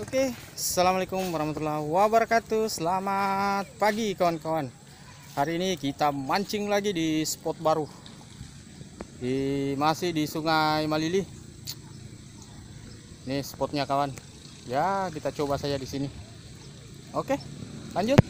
Oke, assalamualaikum warahmatullahi wabarakatuh. Selamat pagi kawan-kawan. Hari ini kita mancing lagi di spot baru. Masih di Sungai Malili. Ini spotnya kawan. Ya, kita coba saja di sini. Oke, lanjut.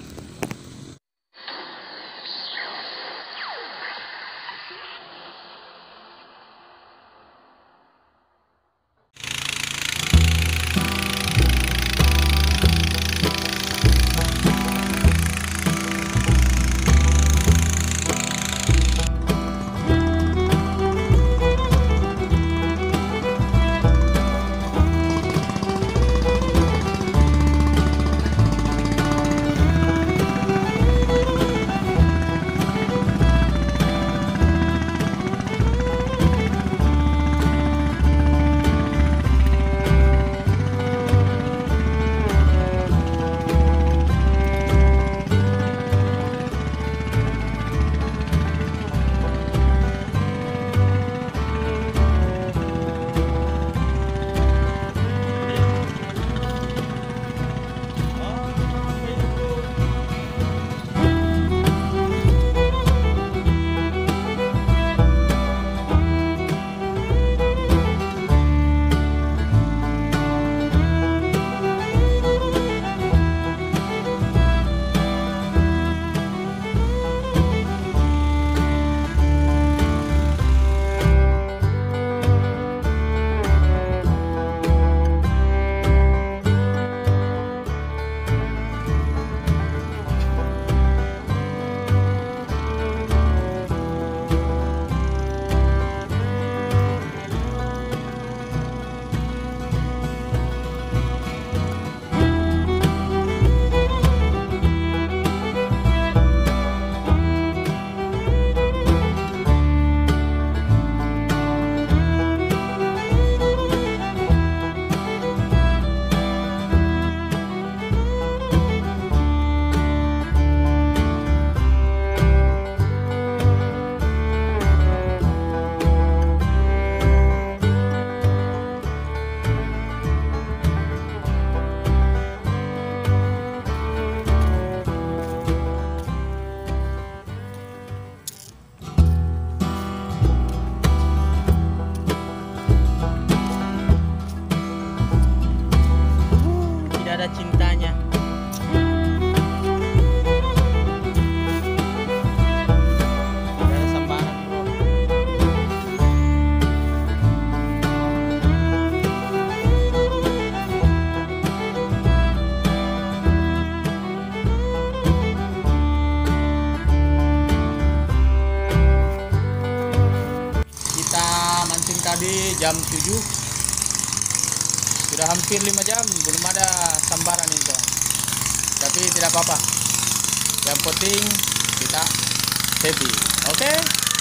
Tidak ada cintanya. Tidak ada sambaran, bro. Kita mancing tadi jam 7. Sudah hampir 5 jam belum ada sambaran itu, tapi tidak apa-apa, yang penting kita happy. Oke.